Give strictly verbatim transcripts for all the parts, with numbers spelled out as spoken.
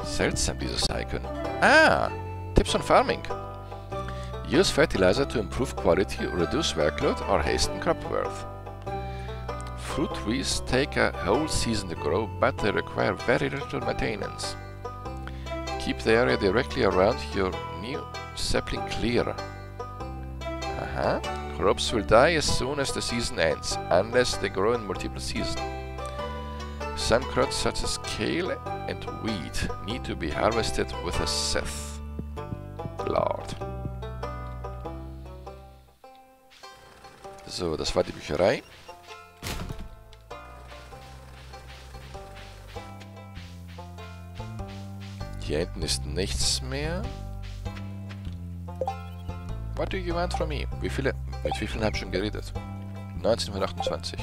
Seltsam, dieses Icon. Ah! Tips on Farming. Use fertilizer to improve quality, reduce workload, or hasten crop growth. Fruit trees take a whole season to grow, but they require very little maintenance. Keep the area directly around your new sapling clear. Aha. Crops will die as soon as the season ends, unless they grow in multiple seasons. Some crops such as kale and wheat need to be harvested with a scythe. Lord. So, das war die Bücherei. Hier hinten ist nichts mehr. What do you want from me? Wie viele, mit wie vielen habe ich schon geredet? neunzehnhundertachtundzwanzig.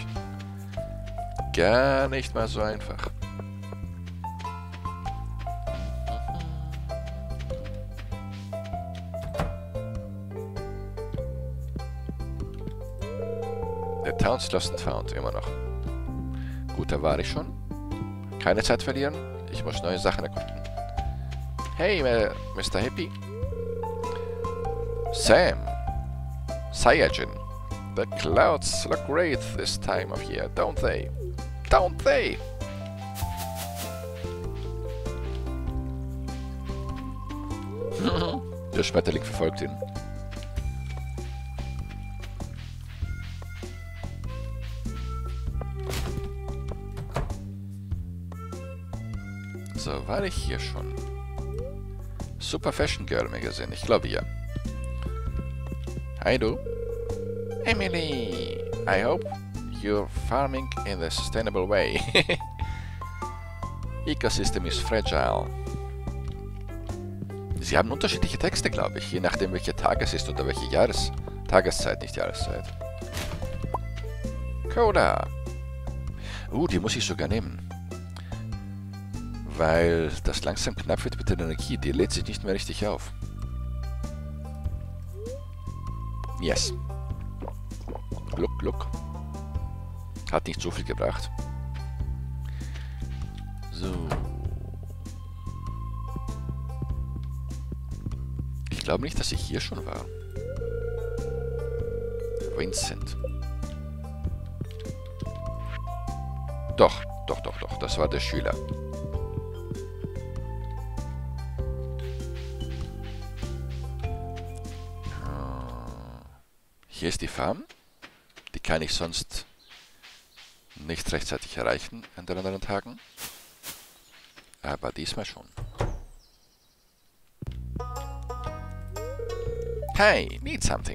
Gar nicht mal so einfach. The town's lost and found, immer noch. Gut, da war ich schon. Keine Zeit verlieren. Ich muss neue Sachen erkunden. Hey, Mister Hippie. Sam. Saiyajin. The clouds look great this time of year, don't they? Don't they? Der Schmetterling verfolgt ihn. So, war ich hier schon? Super Fashion Girl Magazine, ich glaube ja. Hi du. Emily, I hope you're farming in a sustainable way. Ecosystem is fragile. Sie haben unterschiedliche Texte, glaube ich, je nachdem welcher Tag es ist oder welche Jahres Tageszeit, nicht Jahreszeit. Cola. Uh, die muss ich sogar nehmen. Weil das langsam knapp wird mit der Energie. Die lädt sich nicht mehr richtig auf. Yes. Gluck, gluck. Hat nicht so viel gebracht. So. Ich glaube nicht, dass ich hier schon war. Vincent. Doch, doch, doch, doch. Das war der Schüler. Hier ist die Farm. Die kann ich sonst nicht rechtzeitig erreichen an den anderen Tagen. Aber diesmal schon. Hey, need something.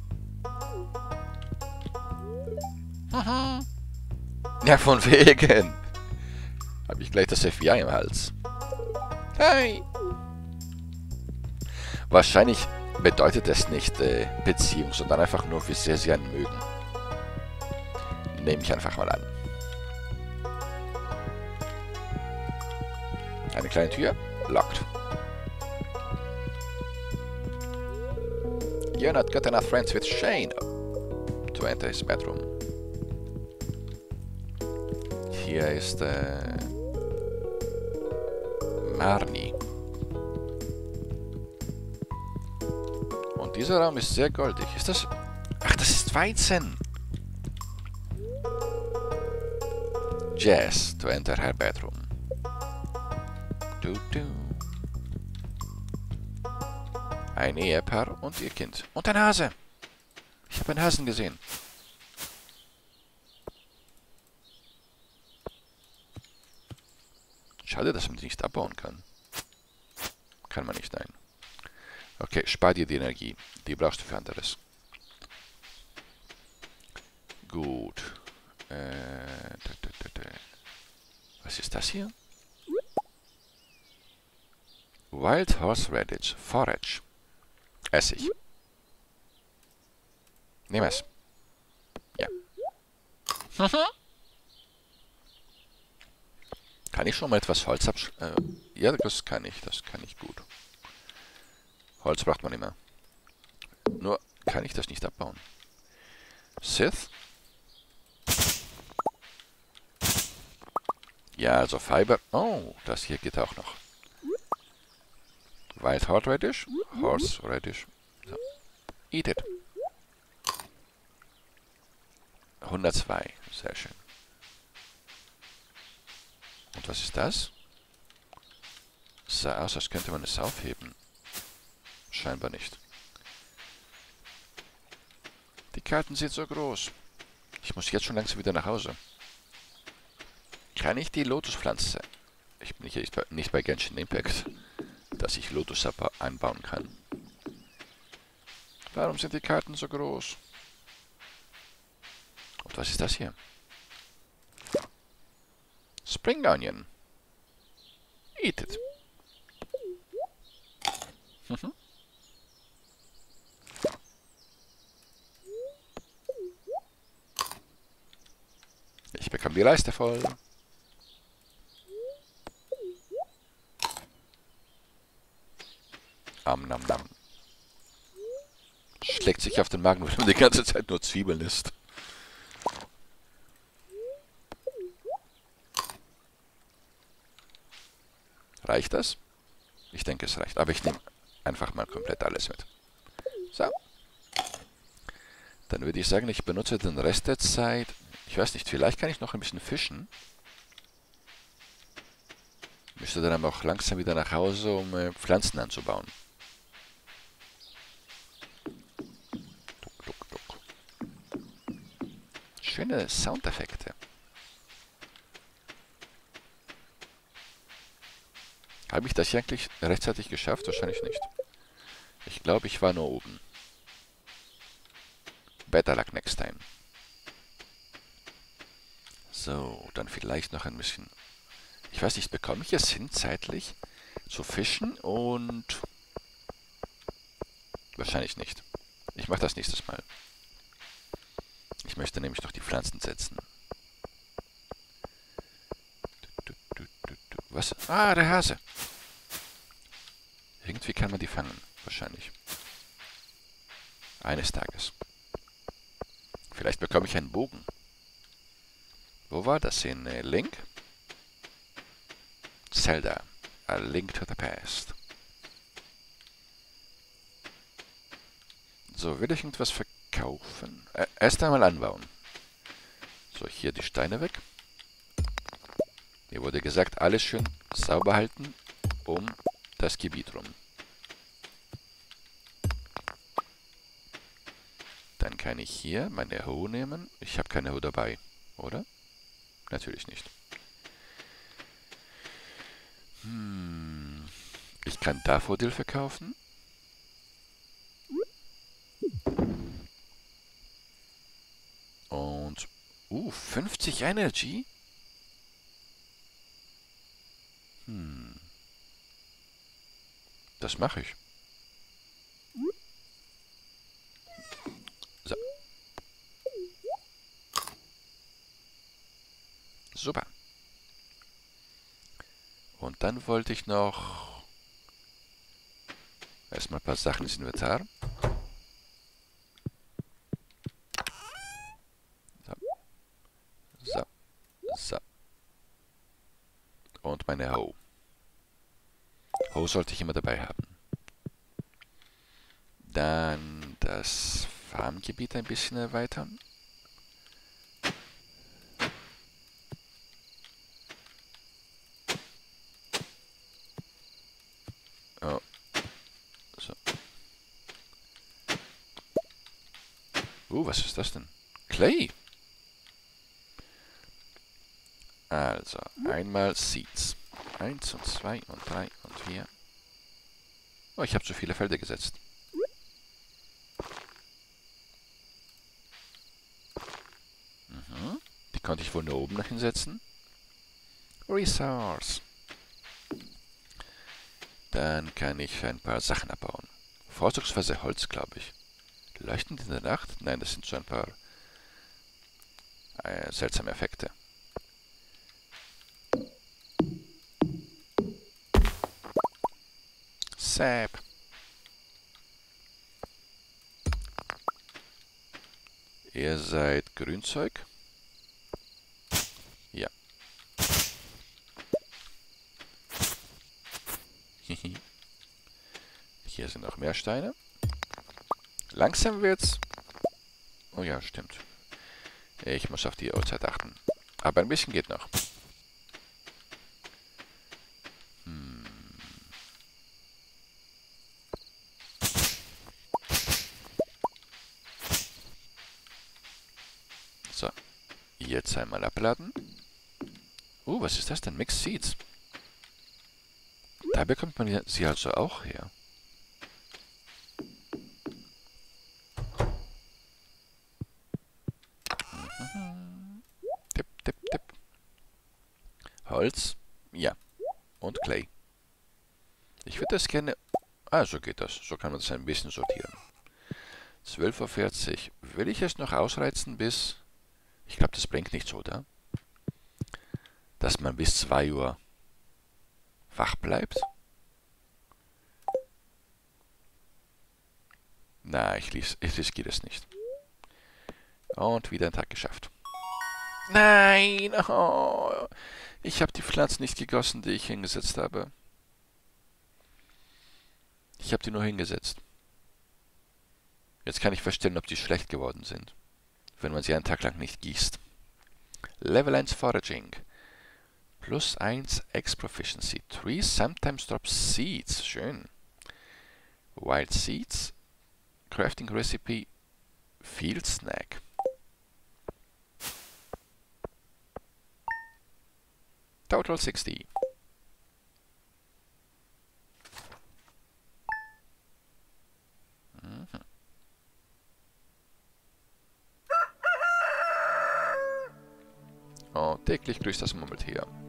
Mhm. Ja, von wegen. Habe ich gleich das F B I im Hals. Hey. Wahrscheinlich bedeutet es nicht äh, Beziehung, sondern einfach nur, wie sehr sie einen mögen. Nehme ich einfach mal an. Eine kleine Tür. Locked. You're not good enough friends with Shane to enter his bedroom. Hier ist äh, Marnie. Und dieser Raum ist sehr goldig. Ist das... Ach, das ist Weizen. Jazz to enter her bedroom. Du, du. Ein Ehepaar und ihr Kind. Und ein Hase. Ich habe einen Hasen gesehen. Schade, dass man die nicht abbauen kann. Kann man nicht, nein. Okay, spar dir die Energie. Die brauchst du für anderes. Gut. Äh, da, da, da, da. Was ist das hier? Wild Horseradish. Forage. Essig. Nimm es. Ja. Kann ich schon mal etwas Holz absch... Äh, ja, das kann ich. Das kann ich gut. Holz braucht man immer. Nur kann ich das nicht abbauen. Scythe? Ja, also Fiber. Oh, das hier geht auch noch. Wild Horseradish. Horseradish. So. Eat it. hundertzwei. Sehr schön. Und was ist das? Sah aus, als könnte man es aufheben. Scheinbar nicht. Die Karten sind so groß. Ich muss jetzt schon langsam wieder nach Hause. Kann ich die Lotuspflanze? Ich bin hier nicht bei, nicht bei Genshin Impact, dass ich Lotus einbauen kann. Warum sind die Karten so groß? Und was ist das hier? Spring Onion. Eat it. Mhm. Ich bekomme die Leiste voll. Am nam nam. Schlägt sich auf den Magen, weil man die ganze Zeit nur Zwiebeln isst. Reicht das? Ich denke, es reicht. Aber ich nehme einfach mal komplett alles mit. So. Dann würde ich sagen, ich benutze den Rest der Zeit. Ich weiß nicht, vielleicht kann ich noch ein bisschen fischen. Müsste dann aber auch langsam wieder nach Hause, um äh, Pflanzen anzubauen. Duck, duck, duck. Schöne Soundeffekte. Habe ich das hier eigentlich rechtzeitig geschafft? Wahrscheinlich nicht. Ich glaube, ich war nur oben. Better luck next time. So, dann vielleicht noch ein bisschen... Ich weiß nicht, bekomme ich es hin, zeitlich zu fischen und... Wahrscheinlich nicht. Ich mache das nächstes Mal. Ich möchte nämlich noch die Pflanzen setzen. Was? Ah, der Hase. Irgendwie kann man die fangen. Wahrscheinlich. Eines Tages. Vielleicht bekomme ich einen Bogen. Wo war das? In äh, Link? Zelda. A Link to the Past. So, will ich irgendwas verkaufen? Äh, erst einmal anbauen. So, hier die Steine weg. Mir wurde gesagt, alles schön sauber halten um das Gebiet rum. Dann kann ich hier meine Hoe nehmen. Ich habe keine Hoe dabei, oder? Natürlich nicht. Hm. Ich kann Daffodil verkaufen. Und, uh, fünfzig Energy? Hm. Das mache ich. So. Super. Und dann wollte ich noch erstmal ein paar Sachen ins Inventar. So. So. So. Und meine Hoe. Hoe sollte ich immer dabei haben. Dann das Farmgebiet ein bisschen erweitern. Oh. So. Uh, was ist das denn? Clay. Also, einmal Seeds. Eins und zwei und drei und vier. Oh, ich habe zu viele Felder gesetzt. Mhm. Die konnte ich wohl nur oben noch hinsetzen. Resource. Dann kann ich ein paar Sachen abbauen. Vorzugsweise Holz, glaube ich. Leuchtend in der Nacht? Nein, das sind so ein paar äh, seltsame Effekte. Sap. Ihr seid Grünzeug? Ja. Hier sind noch mehr Steine. Langsam wird's. Oh ja, stimmt. Ich muss auf die Uhrzeit achten. Aber ein bisschen geht noch. Hm. So. Jetzt einmal abladen. Uh, was ist das denn? Mixed Seeds. Da bekommt man sie also auch her. Tipp, tipp, tipp. Holz. Ja. Und Clay. Ich würde das gerne... Ah, so geht das. So kann man das ein bisschen sortieren. zwölf Uhr vierzig. Will ich es noch ausreizen bis... Ich glaube, das bringt nichts, oder? Dass man bis zwei Uhr wach bleibt? Na, ich, ich riskiere es nicht. Und wieder ein Tag geschafft. Nein! Oh, ich habe die Pflanzen nicht gegossen, die ich hingesetzt habe. Ich habe die nur hingesetzt. Jetzt kann ich verstehen, ob die schlecht geworden sind, wenn man sie einen Tag lang nicht gießt. Level eins Foraging. Plus eins X Proficiency. Trees sometimes drop seeds. Schön. Wild Seeds. Crafting Recipe. Field Snack. Total sechzig. Mhm. Oh, täglich grüßt das Murmeltier.